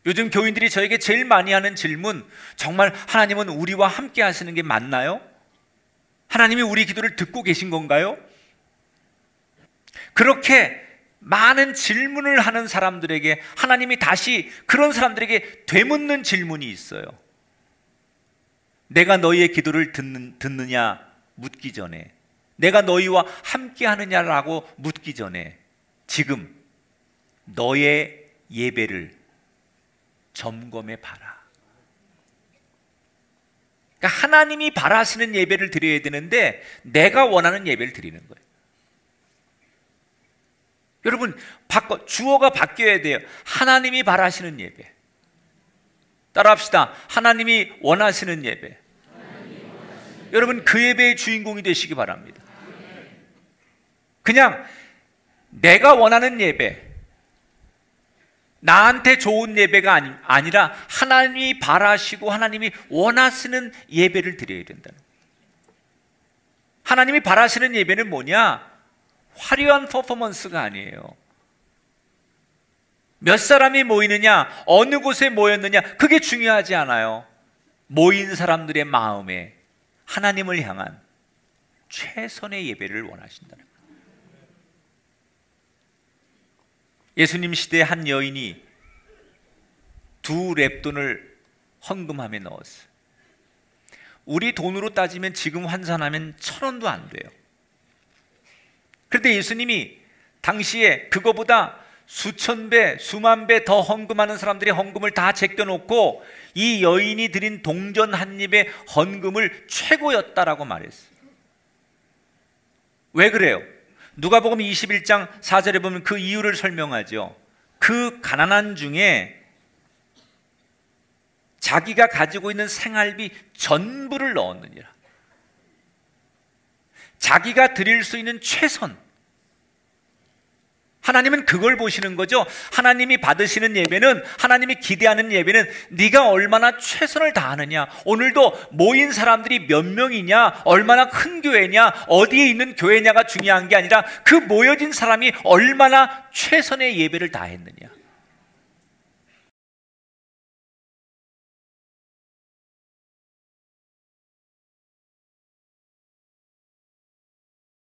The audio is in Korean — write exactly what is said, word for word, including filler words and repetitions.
요즘 교인들이 저에게 제일 많이 하는 질문, 정말 하나님은 우리와 함께 하시는 게 맞나요? 하나님이 우리 기도를 듣고 계신 건가요? 그렇게 많은 질문을 하는 사람들에게 하나님이 다시 그런 사람들에게 되묻는 질문이 있어요. 내가 너희의 기도를 듣는, 듣느냐 묻기 전에, 내가 너희와 함께 하느냐라고 묻기 전에 지금 너의 예배를 점검해 봐라. 그러니까 하나님이 바라시는 예배를 드려야 되는데 내가 원하는 예배를 드리는 거예요. 여러분, 바꿔, 주어가 바뀌어야 돼요. 하나님이 바라시는 예배. 따라합시다. 하나님이 원하시는 예배. 하나님이 원하시는 예배. 여러분, 그 예배의 주인공이 되시기 바랍니다. 그냥 내가 원하는 예배, 나한테 좋은 예배가 아니, 아니라 하나님이 바라시고 하나님이 원하시는 예배를 드려야 된다는 거예요. 하나님이 바라시는 예배는 뭐냐? 화려한 퍼포먼스가 아니에요. 몇 사람이 모이느냐, 어느 곳에 모였느냐, 그게 중요하지 않아요. 모인 사람들의 마음에 하나님을 향한 최선의 예배를 원하신다는 거예요. 예수님 시대에 한 여인이 두 렙돈을 헌금함에 넣었어요. 우리 돈으로 따지면 지금 환산하면 천 원도 안 돼요. 그런데 예수님이 당시에 그거보다 수천 배, 수만 배 더 헌금하는 사람들의 헌금을 다 제껴놓고 이 여인이 드린 동전 한 입의 헌금을 최고였다라고 말했어요. 왜 그래요? 누가복음 이십일 장 사 절에 보면 그 이유를 설명하죠. 그 가난한 중에 자기가 가지고 있는 생활비 전부를 넣었느니라. 자기가 드릴 수 있는 최선. 하나님은 그걸 보시는 거죠. 하나님이 받으시는 예배는, 하나님이 기대하는 예배는 네가 얼마나 최선을 다하느냐. 오늘도 모인 사람들이 몇 명이냐, 얼마나 큰 교회냐, 어디에 있는 교회냐가 중요한 게 아니라 그 모여진 사람이 얼마나 최선의 예배를 다했느냐.